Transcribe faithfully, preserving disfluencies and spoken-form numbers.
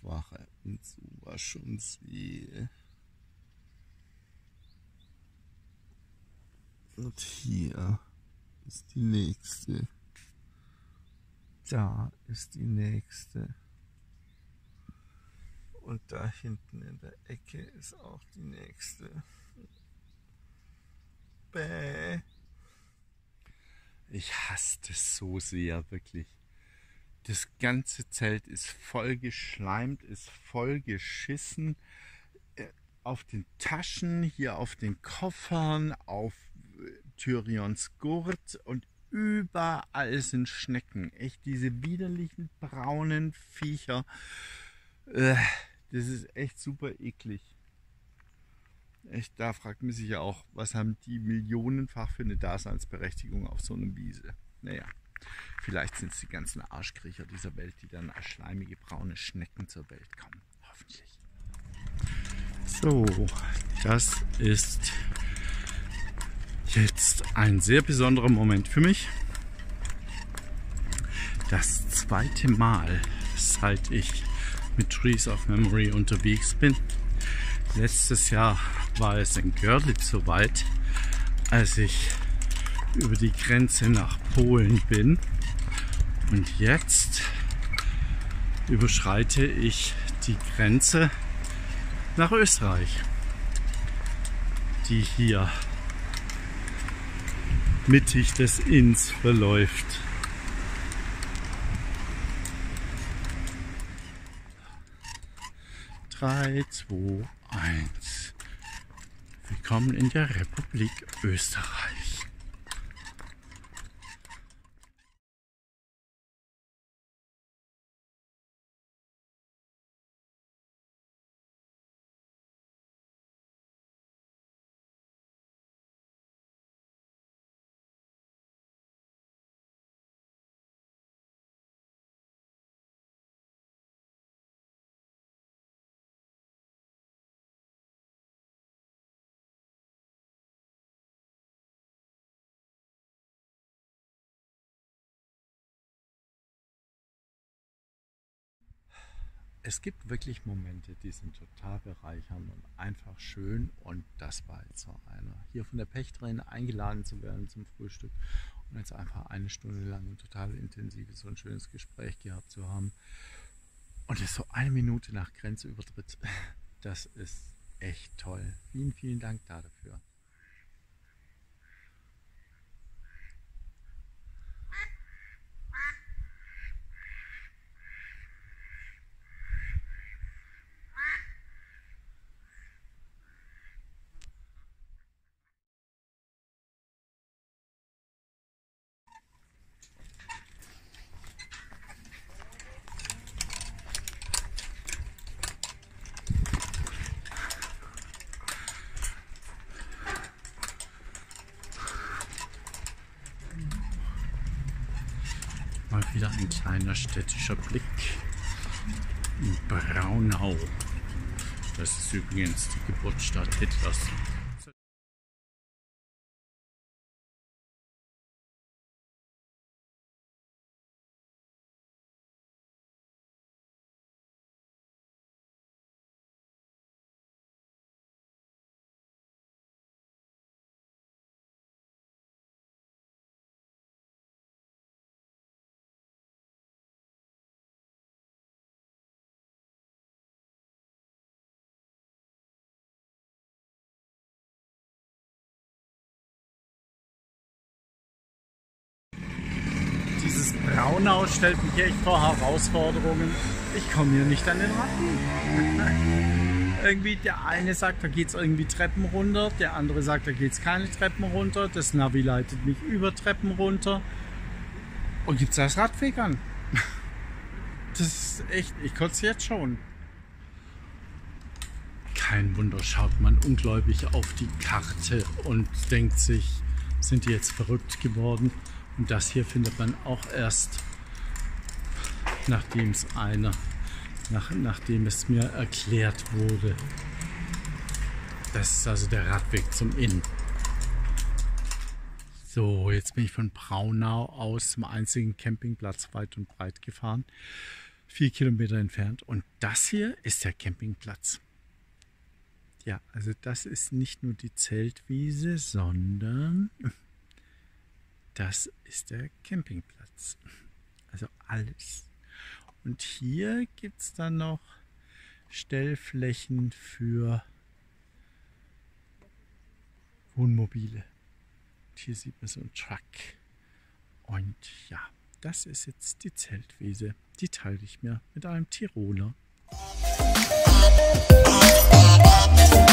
Dorfwache in Suwaschundswil. Und hier ist die nächste. Da ist die nächste. Und da hinten in der Ecke ist auch die nächste. Bäh. Ich hasse das so sehr, wirklich. Das ganze Zelt ist voll geschleimt, ist voll geschissen. Auf den Taschen, hier auf den Koffern, auf Tyrions Gurt und überall sind Schnecken. Echt diese widerlichen braunen Viecher. Das ist echt super eklig. Echt, da fragt man sich ja auch, was haben die millionenfach für eine Daseinsberechtigung auf so einer Wiese? Naja, vielleicht sind es die ganzen Arschkriecher dieser Welt, die dann als schleimige braune Schnecken zur Welt kommen. Hoffentlich. So, das ist jetzt ein sehr besonderer Moment für mich. Das zweite Mal, seit ich mit Trees of Memory unterwegs bin. Letztes Jahr war es in Görlitz soweit, als ich über die Grenze nach Polen bin. Und jetzt überschreite ich die Grenze nach Österreich, die hier mittig des Inns verläuft. drei, zwei, eins. Willkommen in der Republik Österreich. Es gibt wirklich Momente, die sind total bereichernd und einfach schön, und das war jetzt so einer. Hier von der Pächterin eingeladen zu werden zum Frühstück und jetzt einfach eine Stunde lang ein total intensives und schönes Gespräch gehabt zu haben. Und es so eine Minute nach Grenzübertritt, das ist echt toll. Vielen, vielen Dank dafür. Mal wieder ein kleiner städtischer Blick in Braunau. Das ist übrigens die Geburtsstadt Hitlers. Dieses Braunau stellt mich echt vor Herausforderungen. Ich komme hier nicht an den Rand. Irgendwie der eine sagt, da geht es irgendwie Treppen runter, der andere sagt, da geht es keine Treppen runter. Das Navi leitet mich über Treppen runter. Und gibt es das Radweg an? Das ist echt, ich kotze jetzt schon. Kein Wunder, schaut man ungläubig auf die Karte und denkt sich, sind die jetzt verrückt geworden? Und das hier findet man auch erst, nachdem es einer, nach, nachdem es mir erklärt wurde. Das ist also der Radweg zum Inn. So, jetzt bin ich von Braunau aus zum einzigen Campingplatz weit und breit gefahren. vier Kilometer entfernt. Und das hier ist der Campingplatz. Ja, also das ist nicht nur die Zeltwiese, sondern das ist der Campingplatz. Also alles. Und hier gibt es dann noch Stellflächen für Wohnmobile. Und hier sieht man so einen Truck. Und ja, das ist jetzt die Zeltwiese. Die teile ich mir mit einem Tiroler.